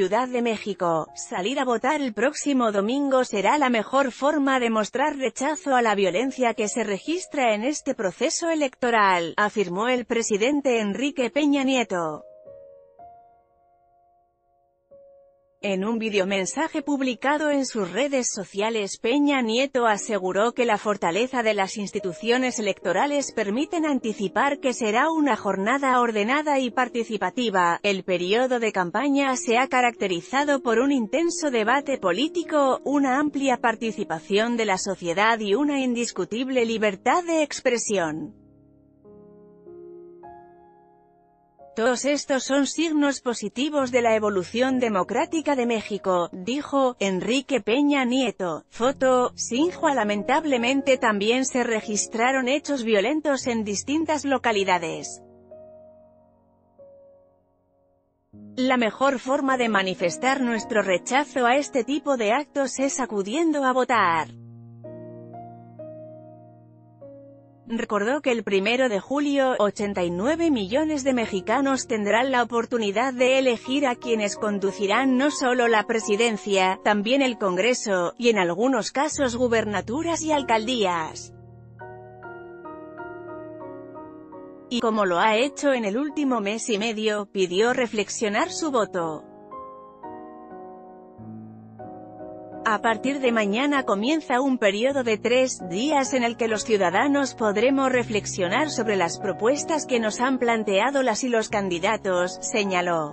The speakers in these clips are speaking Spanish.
Ciudad de México. Salir a votar el próximo domingo será la mejor forma de mostrar rechazo a la violencia que se registra en este proceso electoral, afirmó el presidente Enrique Peña Nieto. En un videomensaje publicado en sus redes sociales, Peña Nieto aseguró que la fortaleza de las instituciones electorales permiten anticipar que será una jornada ordenada y participativa. El periodo de campaña se ha caracterizado por un intenso debate político, una amplia participación de la sociedad y una indiscutible libertad de expresión. Todos estos son signos positivos de la evolución democrática de México, dijo Enrique Peña Nieto. Foto, Sinjua. Lamentablemente también se registraron hechos violentos en distintas localidades. La mejor forma de manifestar nuestro rechazo a este tipo de actos es acudiendo a votar. Recordó que el 1 de julio, 89 millones de mexicanos tendrán la oportunidad de elegir a quienes conducirán no solo la presidencia, también el Congreso, y en algunos casos gubernaturas y alcaldías. Y como lo ha hecho en el último mes y medio, pidió reflexionar su voto. A partir de mañana comienza un periodo de 3 días en el que los ciudadanos podremos reflexionar sobre las propuestas que nos han planteado las y los candidatos, señaló.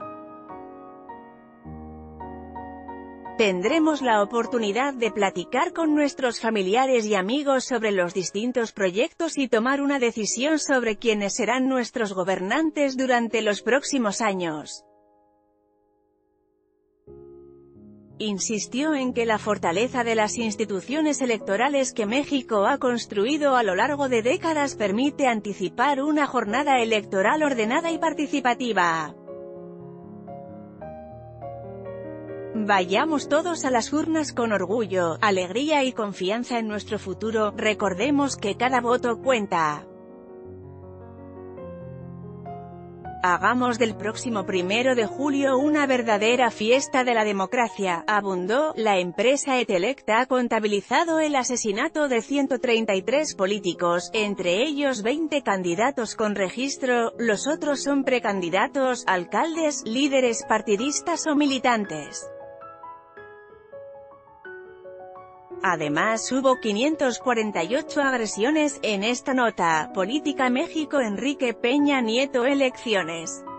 Tendremos la oportunidad de platicar con nuestros familiares y amigos sobre los distintos proyectos y tomar una decisión sobre quiénes serán nuestros gobernantes durante los próximos años. Insistió en que la fortaleza de las instituciones electorales que México ha construido a lo largo de décadas permite anticipar una jornada electoral ordenada y participativa. Vayamos todos a las urnas con orgullo, alegría y confianza en nuestro futuro. Recordemos que cada voto cuenta. Hagamos del próximo 1 de julio una verdadera fiesta de la democracia, abundó. La empresa Etelecta ha contabilizado el asesinato de 133 políticos, entre ellos 20 candidatos con registro, los otros son precandidatos, alcaldes, líderes partidistas o militantes. Además hubo 548 agresiones. En esta nota, Política México. Enrique Peña Nieto. Elecciones.